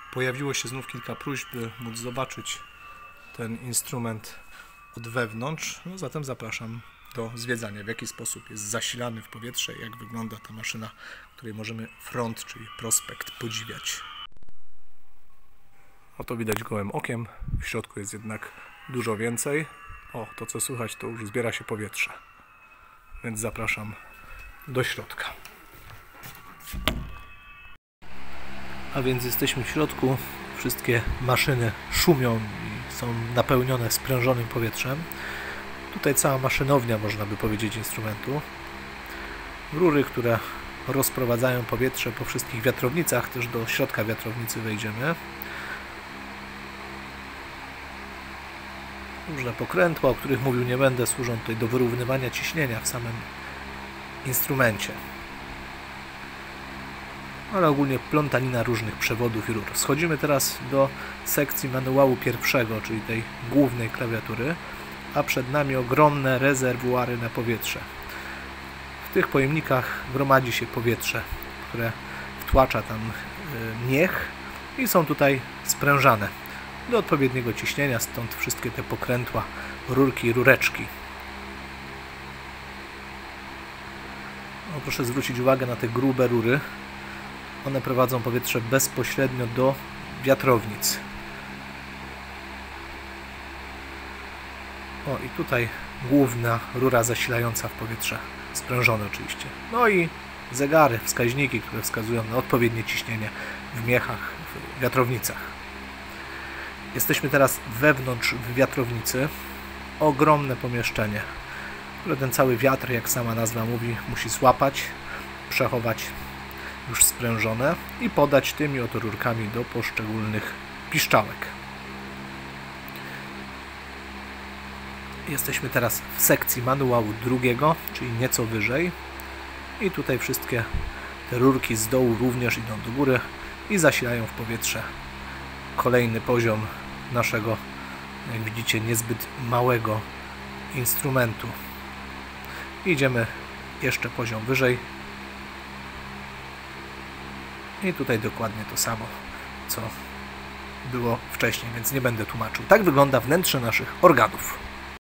Pojawiło się znów kilka próśb, by móc zobaczyć ten instrument od wewnątrz. No, zatem zapraszam do zwiedzania, w jaki sposób jest zasilany w powietrze, jak wygląda ta maszyna, której możemy front, czyli prospekt, podziwiać. Oto widać gołym okiem, w środku jest jednak dużo więcej. O, to co słychać, to już zbiera się powietrze, więc zapraszam do środka. A więc jesteśmy w środku, wszystkie maszyny szumią i są napełnione sprężonym powietrzem. Tutaj cała maszynownia, można by powiedzieć, instrumentu. Rury, które rozprowadzają powietrze po wszystkich wiatrownicach, też do środka wiatrownicy wejdziemy. Różne pokrętła, o których mówił nie będę, służą tutaj do wyrównywania ciśnienia w samym instrumencie. Ale ogólnie plątanina różnych przewodów i rur. Schodzimy teraz do sekcji manuału pierwszego, czyli tej głównej klawiatury, a przed nami ogromne rezerwuary na powietrze. W tych pojemnikach gromadzi się powietrze, które wtłacza tam miech i są tutaj sprężane do odpowiedniego ciśnienia, stąd wszystkie te pokrętła, rurki i rureczki. Proszę zwrócić uwagę na te grube rury. One prowadzą powietrze bezpośrednio do wiatrownic. O, i tutaj główna rura zasilająca w powietrze, sprężone oczywiście. No i zegary, wskaźniki, które wskazują na odpowiednie ciśnienie w miechach, w wiatrownicach. Jesteśmy teraz wewnątrz w wiatrownicy. Ogromne pomieszczenie, które ten cały wiatr, jak sama nazwa mówi, musi złapać, przechować już sprężone i podać tymi oto rurkami do poszczególnych piszczałek. Jesteśmy teraz w sekcji manuału drugiego, czyli nieco wyżej. I tutaj wszystkie te rurki z dołu również idą do góry i zasilają w powietrze kolejny poziom naszego, jak widzicie, niezbyt małego instrumentu. Idziemy jeszcze poziom wyżej. I tutaj dokładnie to samo, co było wcześniej, więc nie będę tłumaczył. Tak wygląda wnętrze naszych organów.